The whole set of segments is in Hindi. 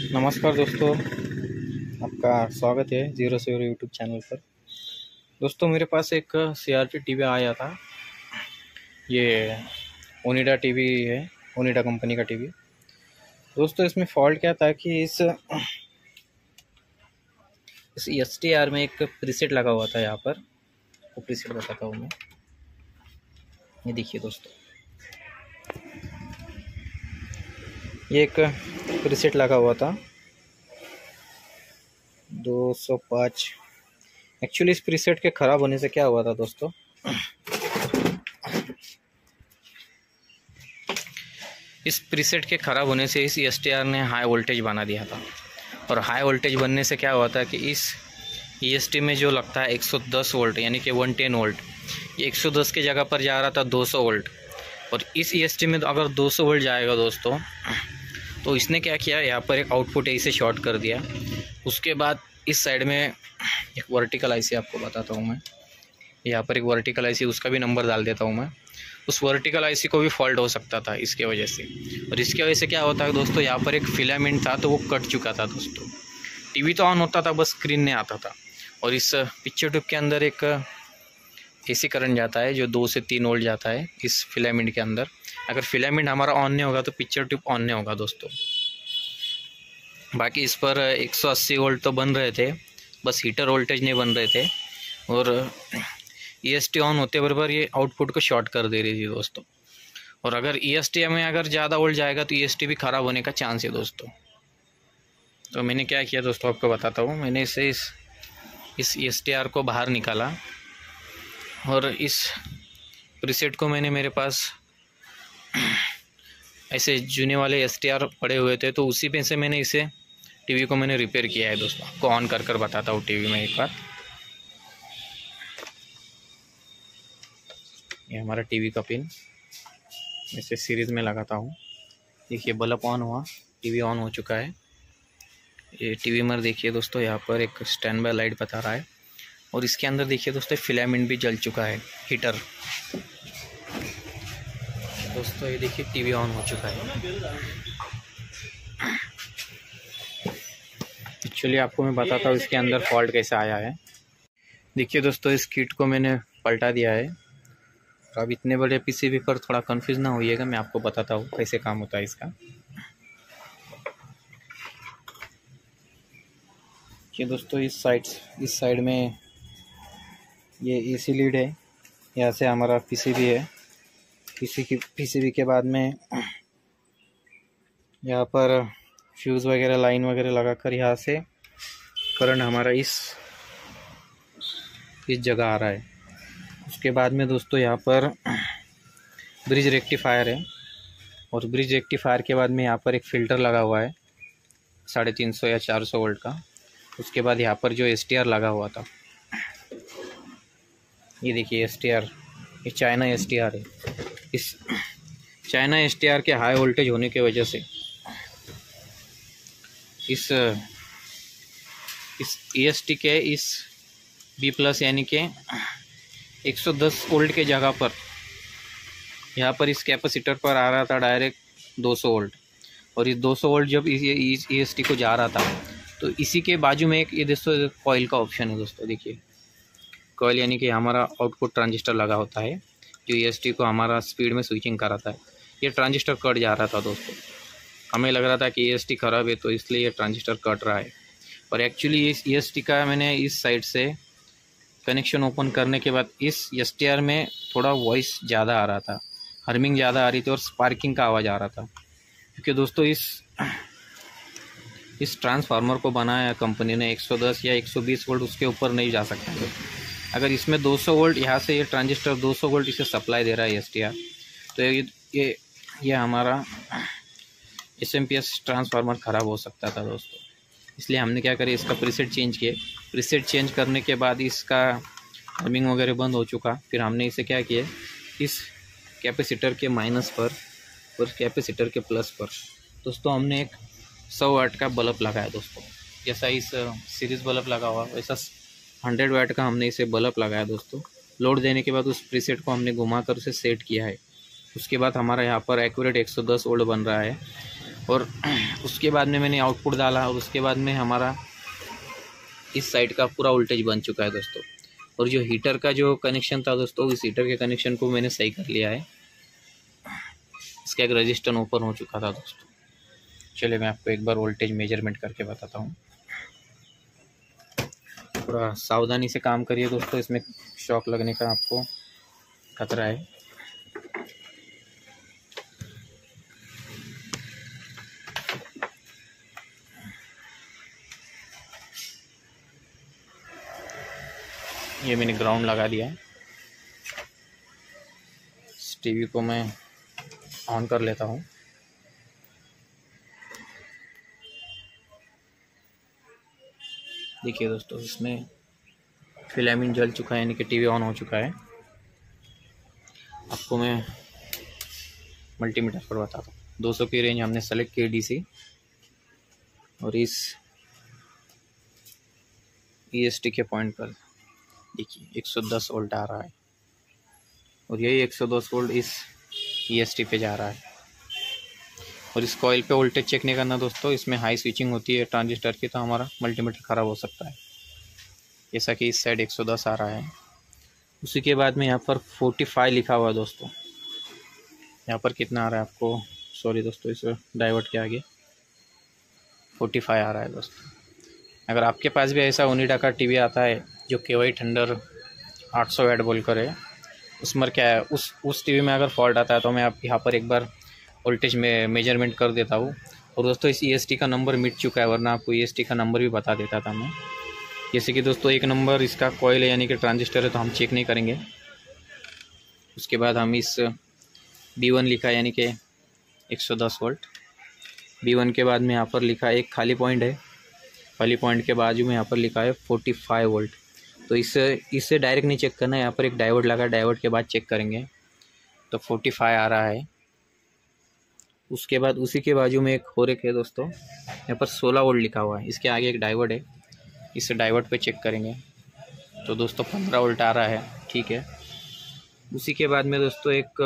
नमस्कार दोस्तों, आपका स्वागत है जीरो से यूट्यूब चैनल पर। दोस्तों, मेरे पास एक CRT टीवी आया था। ये ओनिडा टीवी है, ओनिडा कंपनी का टीवी। दोस्तों, इसमें फॉल्ट क्या था कि इस STR में एक प्रीसेट लगा हुआ था। यहाँ पर वो प्रीसेट बताता हूँ मैं। ये देखिए दोस्तों, ये एक प्रीसेट लगा हुआ था 205। एक्चुअली इस प्रीसेट के ख़राब होने से क्या हुआ था दोस्तों, इस प्रीसेट के ख़राब होने से इस STR ने हाई वोल्टेज बना दिया था। और हाई वोल्टेज बनने से क्या हुआ था कि इस EST में जो लगता है 110 वोल्ट यानी कि 110 वोल्ट, ये 110 की जगह पर जा रहा था 200 वोल्ट। और इस EST में अगर 200 वोल्ट जाएगा दोस्तों, तो इसने क्या किया, यहाँ पर एक आउटपुट ऐसे शॉर्ट कर दिया। उसके बाद इस साइड में एक वर्टिकल IC आपको बताता हूँ मैं। यहाँ पर एक वर्टिकल IC, उसका भी नंबर डाल देता हूँ मैं। उस वर्टिकल IC को भी फॉल्ट हो सकता था इसके वजह से। और इसके वजह से क्या होता है दोस्तों, यहाँ पर एक फिलामेंट था तो वो कट चुका था दोस्तों। टीवी तो ऑन होता था, बस स्क्रीन नहीं आता था। और इस पिक्चर ट्यूब के अंदर एक AC करंट जाता है जो 2 से 3 वोल्ट जाता है इस फिलामेंट के अंदर। अगर फिलामेंट हमारा ऑन नहीं होगा तो पिक्चर ट्यूब ऑन नहीं होगा दोस्तों। बाकी इस पर 180 वोल्ट तो बन रहे थे, बस हीटर वोल्टेज नहीं बन रहे थे। और EST ऑन होते बराबर ये आउटपुट को शॉर्ट कर दे रही थी दोस्तों। और अगर EST में अगर ज़्यादा वोल्ट जाएगा तो EST भी ख़राब होने का चांस है दोस्तों। तो मैंने क्या किया दोस्तों, आपको बताता हूँ। मैंने इसे इस STR को बाहर निकाला और इस प्रीसेट को मैंने, मेरे पास ऐसे जूने वाले STR पड़े हुए थे तो उसी पे से मैंने इसे टीवी को मैंने रिपेयर किया है दोस्तों। आपको ऑन कर बताता हूँ टीवी में एक बार। ये हमारा टीवी का पिन ऐसे सीरीज़ में लगाता हूँ। देखिए बल्ब ऑन हुआ, टीवी ऑन हो चुका है। ये टीवी में देखिए दोस्तों, यहाँ पर एक स्टैंड बाय लाइट बता रहा है। और इसके अंदर देखिए दोस्तों, फिलामेंट भी जल चुका है, हीटर। दोस्तों ये देखिए टीवी ऑन हो चुका है। एक्चुअली आपको मैं बताता हूँ इसके अंदर फॉल्ट कैसे आया है। देखिए दोस्तों, इस किट को मैंने पलटा दिया है। अब इतने बड़े PCB पर थोड़ा कंफ्यूज ना होइएगा, मैं आपको बताता हूँ कैसे काम होता है इसका। ये दोस्तों, इस साइड में ये AC लीड है, यहाँ से हमारा PCB है। PCB के बाद में यहाँ पर फ्यूज़ वगैरह, लाइन वगैरह लगाकर यहाँ से करंट हमारा इस जगह आ रहा है। उसके बाद में दोस्तों यहाँ पर ब्रिज रेक्टिफायर है। और ब्रिज रेक्टिफायर के बाद में यहाँ पर एक फ़िल्टर लगा हुआ है 350 या 400 वोल्ट का। उसके बाद यहाँ पर जो STR लगा हुआ था, ये देखिए STR, ये चाइना STR है। इस चाइना STR के हाई वोल्टेज होने की वजह से इस EST के इस B+ यानी कि 110 वोल्ट के जगह पर यहाँ पर इस कैपेसिटर पर आ रहा था डायरेक्ट 200 वोल्ट। और इस 200 वोल्ट जब इस EST को जा रहा था तो इसी के बाजू में एक, ये दोस्तों कॉइल का ऑप्शन है दोस्तों। देखिए कॉइल यानी कि हमारा आउटपुट ट्रांजिस्टर लगा होता है जो EST को हमारा स्पीड में स्विचिंग कराता है। ये ट्रांजिस्टर कट जा रहा था दोस्तों। हमें लग रहा था कि EST ख़राब है तो इसलिए ये ट्रांजिस्टर कट रहा है। और एक्चुअली इस EST का मैंने इस साइड से कनेक्शन ओपन करने के बाद इस STR में थोड़ा वॉइस ज़्यादा आ रहा था, हर्मिंग ज़्यादा आ रही थी और स्पार्किंग का आवाज़ आ रहा था। क्योंकि दोस्तों इस ट्रांसफार्मर को बनाया कंपनी ने 110 या 120 वोल्ट, उसके ऊपर नहीं जा सकता है। अगर इसमें 200 वोल्ट, यहाँ से ये ट्रांजिस्टर 200 वोल्ट इसे सप्लाई दे रहा है STR, तो ये हमारा SMPS ट्रांसफार्मर ख़राब हो सकता था दोस्तों। इसलिए हमने क्या करें, इसका प्रीसेट चेंज किए। प्रीसेट चेंज करने के बाद इसका हर्मिंग वगैरह बंद हो चुका। फिर हमने इसे क्या किया, इस कैपेसिटर के माइनस पर और कैपेसिटर के प्लस पर दोस्तों हमने एक 100 वाट का बल्ब लगाया दोस्तों। जैसा इस सीरीज़ बल्ब लगा हुआ वैसा 100 वाट का हमने इसे बल्ब लगाया दोस्तों। लोड देने के बाद उस प्रीसेट को हमने घुमा कर उसे सेट किया है। उसके बाद हमारा यहाँ पर एक्यूरेट 110 वोल्ट बन रहा है। और उसके बाद में मैंने आउटपुट डाला और उसके बाद में हमारा इस साइड का पूरा वोल्टेज बन चुका है दोस्तों। और जो हीटर का जो कनेक्शन था दोस्तों, इस हीटर के कनेक्शन को मैंने सही कर लिया है। इसका एक रजिस्टर ओपन हो चुका था दोस्तों। चलिए मैं आपको एक बार वोल्टेज मेजरमेंट करके बताता हूँ। थोड़ा सावधानी से काम करिए दोस्तों, इसमें शॉक लगने का आपको खतरा है। ये मैंने ग्राउंड लगा दिया है। इस टीवी को मैं ऑन कर लेता हूँ। देखिए दोस्तों, इसमें फिलामेंट जल चुका है, यानी कि टीवी ऑन हो चुका है। आपको मैं मल्टीमीटर पर बताता हूँ। 200 की रेंज हमने सेलेक्ट की डीसी, और इस EST के पॉइंट पर देखिए 110 वोल्ट आ रहा है, और यही 110 वोल्ट इस EST पे जा रहा है। और इस कॉइल पे वोल्टेज चेक नहीं करना दोस्तों, इसमें हाई स्विचिंग होती है ट्रांजिस्टर की, तो हमारा मल्टीमीटर ख़राब हो सकता है। जैसा कि इस साइड 110 आ रहा है। उसी के बाद में यहाँ पर 45 लिखा हुआ है दोस्तों। यहाँ पर कितना आ रहा है आपको, सॉरी दोस्तों, इस डाइवर्ट के आगे 45 आ रहा है दोस्तों। अगर आपके पास भी ऐसा ओनिडा का टीवी आता है जो KY थंडर 800 वाट बोलकर है, उसमें क्या है, उस टीवी में अगर फॉल्ट आता है तो मैं आप यहाँ पर एक बार वोल्टेज में मेजरमेंट कर देता हूँ। और दोस्तों इस EST का नंबर मिट चुका है, वरना आपको EST का नंबर भी बता देता था मैं। जैसे कि दोस्तों 1 नंबर इसका कॉइल है, यानी कि ट्रांजिस्टर है, तो हम चेक नहीं करेंगे। उसके बाद हम इस B1 लिखा है, यानी कि 110 वोल्ट। B1 के बाद में यहाँ पर लिखा है एक खाली पॉइंट है, खाली पॉइंट के बाजू में यहाँ पर लिखा है 45 वोल्ट। तो इससे डायरेक्ट नहीं चेक करना है, यहाँ पर एक डायोड लगा, डायोड के बाद चेक करेंगे। तो 45 आ रहा है। उसके बाद उसी के बाजू में एक और एक है दोस्तों, यहाँ पर 16 वोल्ट लिखा हुआ है, इसके आगे एक डायोड है, इस डायोड पे चेक करेंगे। तो दोस्तों 15 वोल्ट आ रहा है, ठीक है। उसी के बाद में दोस्तों एक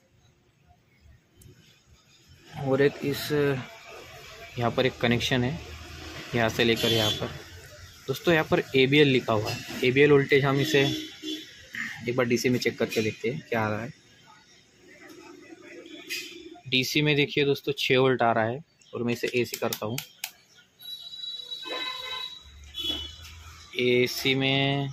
और एक इस यहाँ पर एक कनेक्शन है, यहाँ से लेकर यहाँ पर दोस्तों, यहाँ पर ABL लिखा हुआ है। ABL वोल्टेज हम इसे एक बार DC में चेक करके देखते हैं क्या आ रहा है। DC में देखिए दोस्तों 6 वोल्ट आ रहा है, और मैं इसे AC करता हूँ। AC में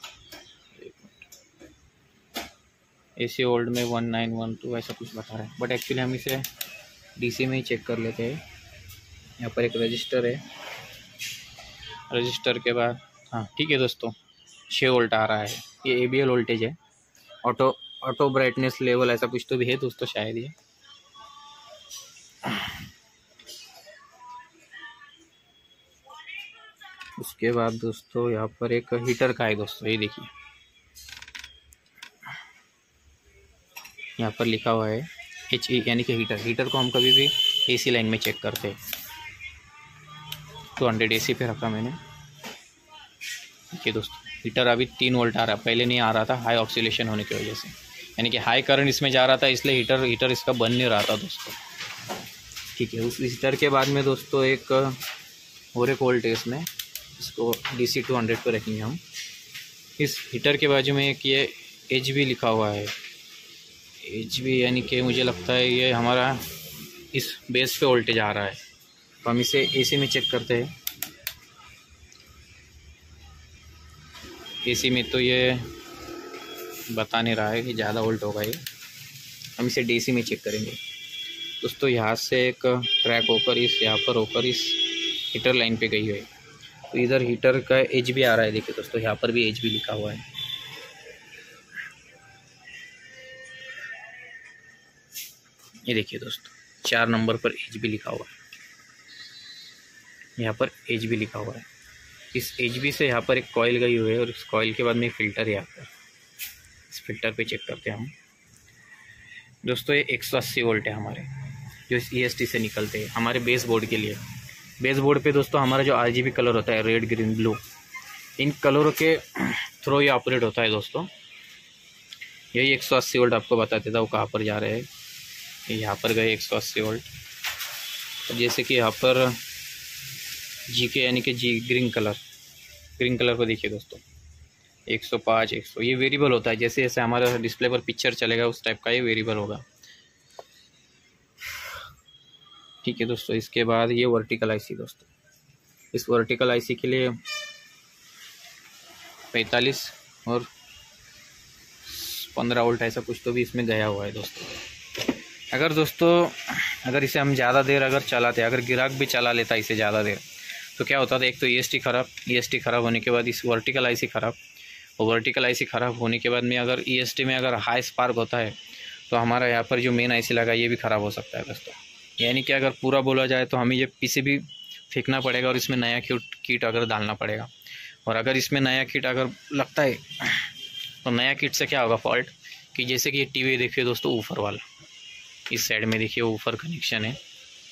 AC वोल्ट में 1912 ऐसा कुछ बता रहा है, बट एक्चुअली हम इसे DC में ही चेक कर लेते हैं। यहाँ पर एक रजिस्टर है, रजिस्टर के बाद हाँ ठीक है दोस्तों, 6 वोल्ट आ रहा है। ये ABL वोल्टेज है, ऑटो ब्राइटनेस लेवल ऐसा कुछ तो भी है दोस्तों शायद ये। उसके बाद दोस्तों यहाँ पर एक हीटर का है दोस्तों, ये देखिए यहाँ पर लिखा हुआ है HE, यानी कि हीटर को हम कभी भी AC लाइन में चेक करते हैं। 200 AC पे रखा मैंने। देखिए दोस्तों हीटर अभी 3 वोल्ट आ रहा है, पहले नहीं आ रहा था, हाई ऑक्सीलेशन होने की वजह से, यानी कि हाई करंट इसमें जा रहा था, इसलिए हीटर इसका बन नहीं रहा था दोस्तों, ठीक है। उस हीटर के बाद में दोस्तों एक और एक वोल्ट है इसमें, इसको DC 200 पर रखेंगे हम। इस हीटर के बाजू में एक ये HB लिखा हुआ है, HB यानी कि मुझे लगता है ये हमारा इस बेस पे वोल्टेज आ रहा है, तो हम इसे AC में चेक करते हैं। AC में तो ये बता नहीं रहा है कि ज़्यादा वोल्ट होगा ये, हम इसे DC में चेक करेंगे दोस्तों। यहाँ से एक ट्रैक होकर यहाँ पर होकर इस हीटर लाइन पे गई है, तो इधर हीटर का HB आ रहा है। देखिए दोस्तों यहाँ पर भी HB लिखा हुआ है। ये देखिए दोस्तों 4 नंबर पर HB लिखा हुआ है, यहाँ पर HB लिखा हुआ है। इस HB से यहाँ पर एक कॉइल गई हुई है, और इस कॉइल के बाद में एक फ़िल्टर है यहाँ पर, इस फिल्टर पे चेक करते हैं हम दोस्तों। ये 180 वोल्ट है हमारे, जो इस EST से निकलते हैं हमारे बेस बोर्ड के लिए। बेस बोर्ड पे दोस्तों हमारा जो RGB कलर होता है, रेड ग्रीन ब्लू, इन कलरों के थ्रू ये ऑपरेट होता है दोस्तों। यही 180 वोल्ट आपको बता देता हूँ कहाँ पर जा रहे हैं। यहाँ पर गए 180 वोल्ट, जैसे कि यहाँ पर GK यानी कि ग्रीन कलर को देखिए दोस्तों, 105 100 ये वेरिएबल होता है। जैसे जैसे हमारा डिस्प्ले पर पिक्चर चलेगा उस टाइप का ये वेरिएबल होगा। ठीक है दोस्तों, इसके बाद ये वर्टिकल आईसी दोस्तों, इस वर्टिकल आईसी के लिए 45 और 15 वोल्ट ऐसा कुछ तो भी इसमें गया हुआ है दोस्तों। अगर इसे हम ज़्यादा देर अगर चलाते, अगर ग्राहक भी चला लेता इसे ज़्यादा देर, तो क्या होता था, एक तो EST ख़राब होने के बाद इस वर्टिकल आईसी ख़राब, और वर्टिकल आईसी ख़राब होने के बाद में अगर EST में अगर हाई स्पार्क होता है तो हमारा यहाँ पर जो मेन आईसी लगा ये भी ख़राब हो सकता है दोस्तों। यानी कि अगर पूरा बोला जाए तो हमें ये PCB फेंकना पड़ेगा और इसमें नया किट अगर डालना पड़ेगा। और अगर इसमें नया किट अगर लगता है तो नया किट से क्या होगा फॉल्ट, कि जैसे कि ये टीवी देखिए दोस्तों, ऊपर वाला इस साइड में देखिए ऊपर कनेक्शन है,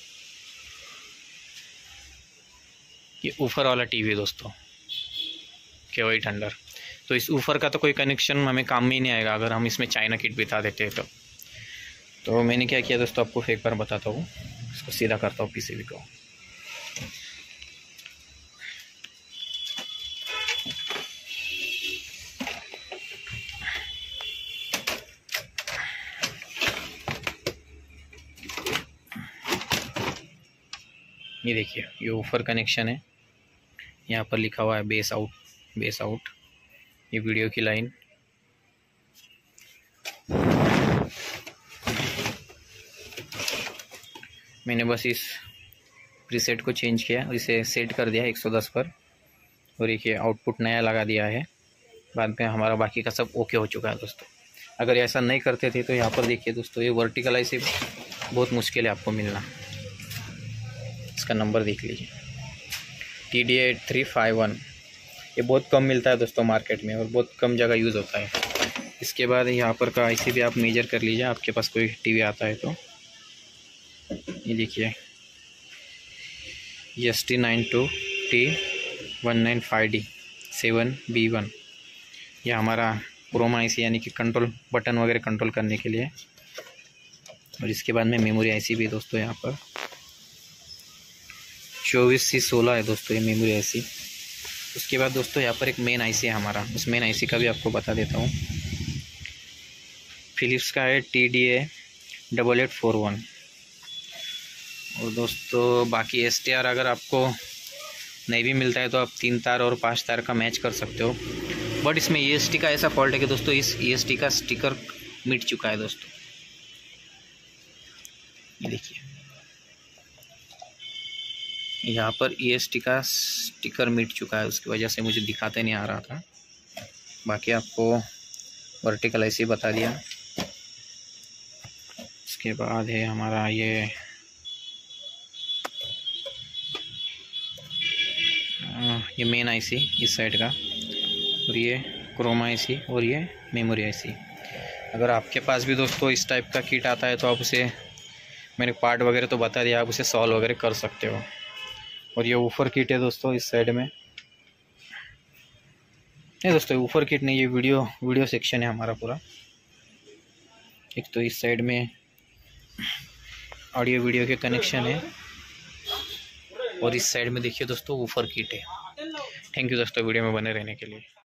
ये ऊपर वाला टीवी दोस्तों KY थंडर। तो इस ऊपर का तो कोई कनेक्शन हमें काम में ही नहीं आएगा अगर हम इसमें चाइना किट बिता देते हैं तो मैंने क्या किया दोस्तों, आपको एक बार बताता हूँ। इसको सीधा करता हूँ PCB को। ये देखिए ये ऊपर कनेक्शन है, यहाँ पर लिखा हुआ है बेस आउट, ये वीडियो की लाइन। मैंने बस इस प्रीसेट को चेंज किया और इसे सेट कर दिया 110 पर, और एक ये आउटपुट नया लगा दिया है। बाद में हमारा बाकी का सब ओके हो चुका है दोस्तों। अगर ऐसा नहीं करते थे तो यहाँ पर देखिए दोस्तों, ये वर्टिकल आईसी बहुत मुश्किल है आपको मिलना। इसका नंबर देख लीजिए TDA8351, ये बहुत कम मिलता है दोस्तों मार्केट में और बहुत कम जगह यूज़ होता है। इसके बाद यहाँ पर का आईसी भी आप मेजर कर लीजिए, आपके पास कोई टीवी आता है तो। ये देखिए ST92T195D 7B1, ये हमारा क्रोमा आईसी यानी कि कंट्रोल बटन वगैरह कंट्रोल करने के लिए। और इसके बाद में मेमोरी आईसी भी दोस्तों, यहाँ पर 24C16 है दोस्तों ये मेमोरी आईसी। उसके बाद दोस्तों यहाँ पर एक मेन आईसी है हमारा, उस मेन आईसी का भी आपको बता देता हूँ। फिलिप्स का है TDA8841। और दोस्तों बाकी STR अगर आपको नहीं भी मिलता है तो आप 3 तार और 5 तार का मैच कर सकते हो। बट इसमें EST का ऐसा फॉल्ट है कि दोस्तों इस EST का स्टिकर मिट चुका है दोस्तों। ये देखिए यहाँ पर EST का स्टिकर मिट चुका है, उसकी वजह से मुझे दिखाते नहीं आ रहा था। बाकी आपको वर्टिकल आईसी बता दिया। उसके बाद है हमारा ये मेन आईसी इस साइड का, और ये क्रोमा आईसी और ये मेमोरी आईसी। अगर आपके पास भी दोस्तों इस टाइप का किट आता है तो आप उसे, मैंने पार्ट वगैरह तो बता दिया, आप उसे सॉल्व वगैरह कर सकते हो। और ये ऊपर किट है दोस्तों इस साइड में, नहीं दोस्तों ऊपर किट नहीं, ये वीडियो सेक्शन है हमारा पूरा। एक तो इस साइड में ऑडियो वीडियो के कनेक्शन है और इस साइड में देखिए दोस्तों ऊपर किट है। थैंक यू दोस्तों वीडियो में बने रहने के लिए।